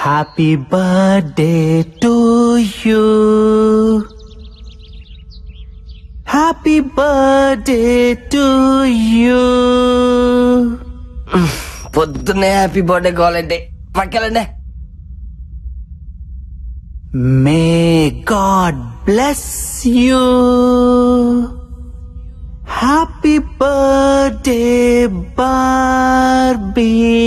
Happy birthday to you. Happy birthday to you. పొద్దున్నే happy birthday కావాలంటే పక్కెళ్ళండి. May God bless you. Happy birthday, Barbie.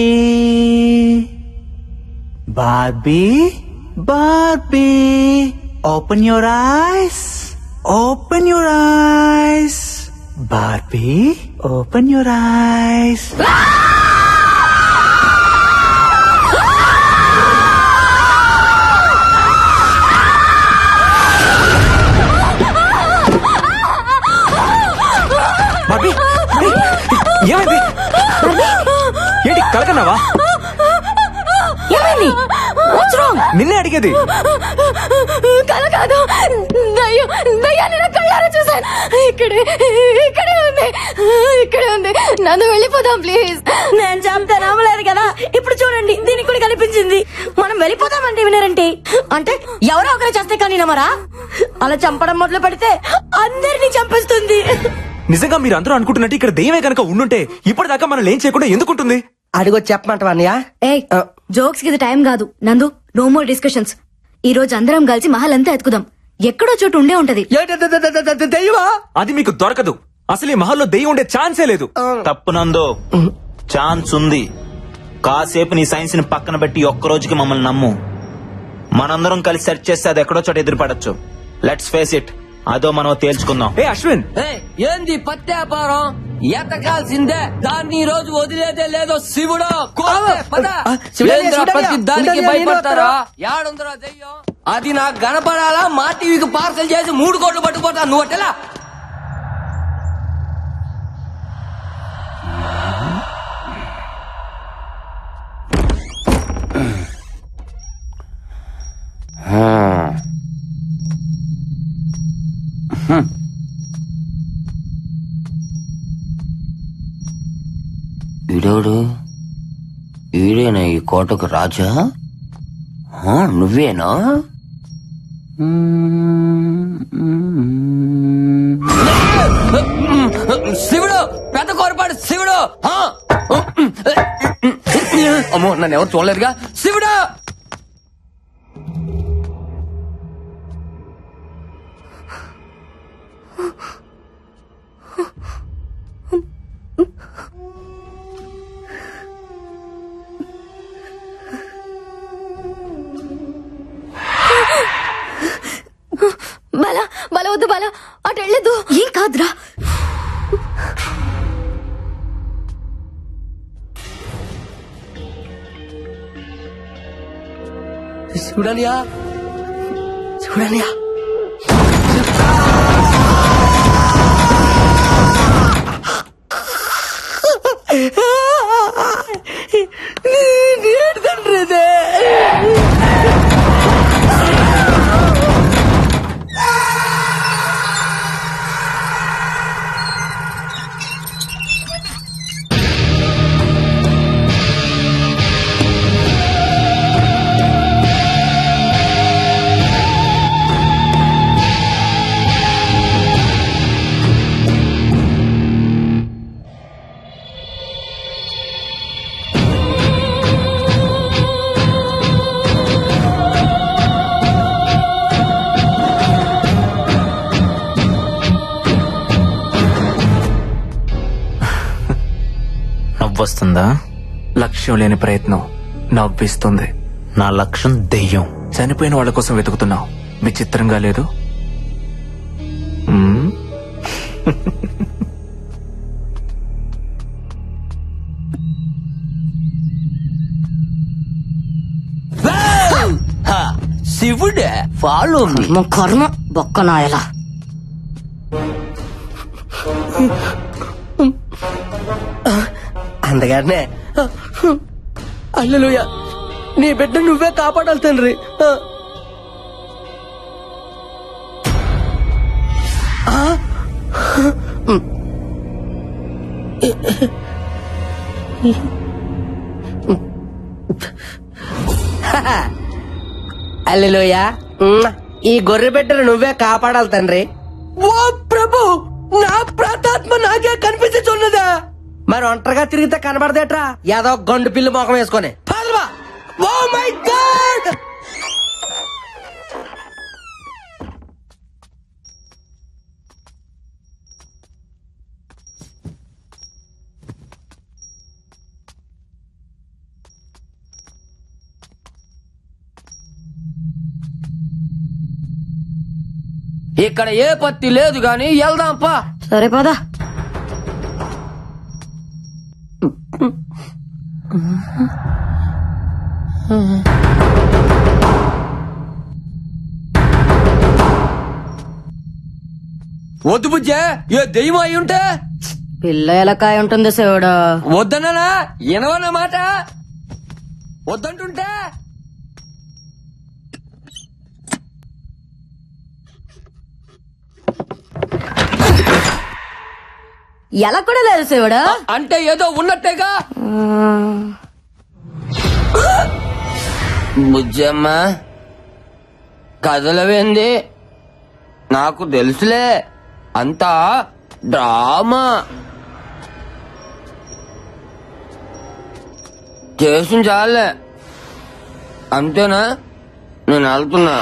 Barbie, open your eyes. Open your eyes. Barbie, open your eyes. Bobby ఏమైంది? ఏంటి కలకన్నావా? ఏమైంది? నిన్నే అడిగేది. కల కాదు, దయ్యాన్ని నా కళ్ళారా చూసాను. ఇక్కడే ఉంది. నన్ను వెళ్ళిపోదాం ప్లీజ్. నేను చెప్తే నమ్మలేదు కదా, ఇప్పుడు చూడండి దీనికి కూడా కనిపించింది. మనం వెళ్ళిపోదామంటే వినరంటే అంటే ఎవరో ఒకరు చేస్తే కానీ నమ్మరా? అలా చంపడం మొదలు పెడితే అందరినీ చంపేస్తుంది. నిజంగా మీరు అందరూ అనుకుంటున్నట్టు ఇక్కడ దెయ్యమే కనుక ఉండుంటే ఇప్పటిదాకా మనం ఏం చేయకుండా ఎందుకుంటుంది? అడిగో చెప్పమంటావా అన్నయ్య? జోక్స్ కి ఇది టైం కాదు నందు. No more discussions. ఈ రోజు అందరం కలిసి మహల్ అంతా ఎత్తుకుదాం. ఎక్కడో చోటు ఉండే ఉంటది. దెయ్యమా? అది మీకు దొరకదు. అసలు ఈ మహల్లో దెయ్యం ఉండే ఛాన్సే లేదు. తప్పునందో ఛాన్స్ ఉంది. కాసేపు నీ సైన్స్ ని పక్కన పెట్టి ఒక్క రోజుకి మమ్మల్ని నమ్ము. మనందరం కలిసి సెర్చ్ చేస్తే అది ఎక్కడో చోట ఎదురుపడచ్చు. Let's face it. అదో మనం తేల్చుకుందాం. ఏ అశ్విన్, ఏంది పత్యాపారం? ఎతకాల్సిందే. దాన్ని ఈ రోజు వదిలేదే లేదో శివుడు. ప్రతి దానికి భయపడతారా? యాడుందరా దెయ్యం? అది నాకు కనపడాలా? మా టీవీకి పార్సల్ చేసి 3 కోట్లు పట్టుకుపోతా. నువ్వు అట్టెలా? వీడోడు వీడేనా ఈ కోటకు రాజా? నువ్వేనా? శివుడు, పెద్ద కోరపాడు శివుడు. అమ్మో, నన్ను ఎవరు చూడలేదుగా. శివుడు బల వద్దు బల, అటు వెళ్ళదు. ఏం కాదురా. చూడనియా తండ్రిదే. నవ్వొస్తుందా? లక్ష్యం లేని ప్రయత్నం నవ్విస్తుంది. నా లక్ష్యం దెయ్యం. చనిపోయిన వాళ్ళ కోసం వెతుకుతున్నావు. విచిత్రంగా లేదు? శివుడే ఫాలో మీ. కర్మ బొక్కనాయలా. అందగానే హల్లెలూయా. నీ బిడ్డ నువ్వే కాపాడాలి తండ్రి. హల్లెలూయా. ఈ గొర్రె బిడ్డను నువ్వే కాపాడాలి తండ్రి. ఓ ప్రభు, నా ప్రాతాత్మ నాకే కనిపించున్నదా? మరి ఒంటరిగా తిరిగితే కనబడదేట్రా ఏదో గండు పిల్లి మొఖం వేసుకొని. Oh my god! ఇక్కడ ఏ పత్తి లేదు గాని వెళ్దాంపా. సరే పదా. వద్దు బుజ్జే, ఏ దెయ్యం అయి ఉంటే. పిల్ల ఎలకాయ ఉంటుంది శివుడు. వద్దన్నా వినవన్న మాట. వద్దంటుంటే ఎలా కూడా లేదు శివుడు. అంటే ఏదో ఉన్నట్టేగా. బుజ్జమ్మ కదలవేంది? నాకు తెలుసులే, అంతా డ్రామా చేసిన చాలే. అంతేనా? నేను వెళ్తున్నా.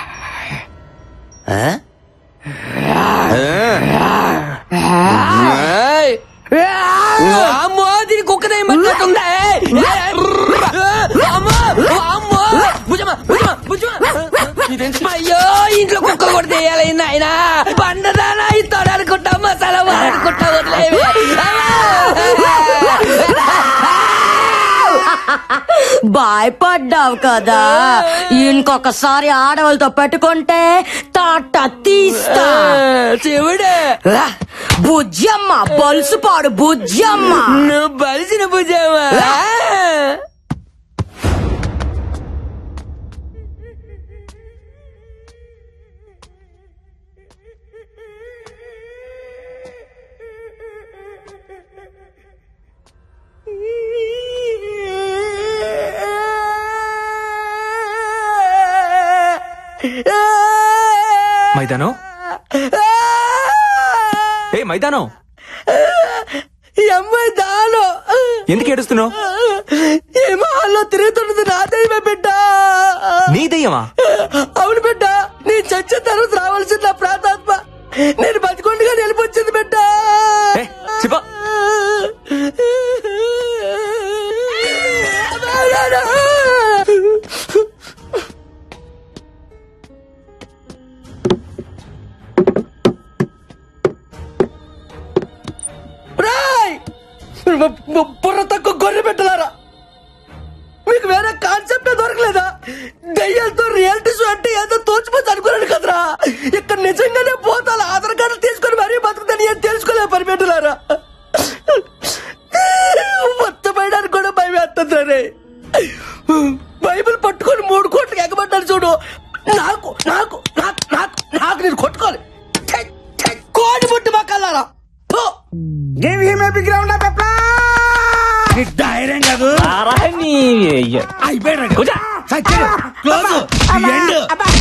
అమ్మో, దీని కుక్కదే మట్టుందా? అయ్యో, ఇంట్లో కుక్క కూడా తెయాలైంది ఆయన. పండదానా ఇస్తాడు అనుకుంటా, మసాలా అనుకుంటా వదిలేవి. భయపడ్డావు కదా, ఇంకొకసారి ఆడవాళ్ళతో పెట్టుకుంటే తాట తీస్తా. శివుడే బుజ్జమ్మ, బలుసుపాడు బుజ్జమ్మ. నువ్వు బలిసిన బుజ్జమ్మ. మైదానం, ఏ మైదానం, అమ్మాయి దాను ఎందుకు ఏడుస్తున్నావు? ఈ మహల్లో తిరుగుతున్నది నా దయ్యమే బిడ్డ. నీ దయ్యమా? అవును బిడ్డ, నేను చచ్చిన తర్వాత రావాల్సింది నా ప్రాతాత్మ. నేను బతికొండగా నిలిపొచ్చింది బిడ్డ. చెప్పా బుర్ర తక్కువ గొర్రె పెట్టలారా, మీకు వేరే కాన్సెప్ట్ దొరకలేదా? దయ్యాలతో రియాలిటీ షో అంటే ఏదో తోచిపోతే అనుకున్నాను కదరా. ఇక్కడ నిజంగానే పోతాను ఆధార్ కార్డు తీసుకొని మరీ బతుకుతాను ఏం తెలుసుకోలే పరిపెట్టలారా. మొత్తమైనానికి కూడా భయం వేస్తుంది రే. బైబిల్ పట్టుకొని 3 కోట్లకి ఎగబడ్డాను చూడు. నాకు నాకు నాకు నాకు నాకు నేను కొట్టుకోవాలి. కోడి ముట్టి మొక్కలారా. Give him a big round of applause! ధైర్యం కాదు అయిపోయాడు.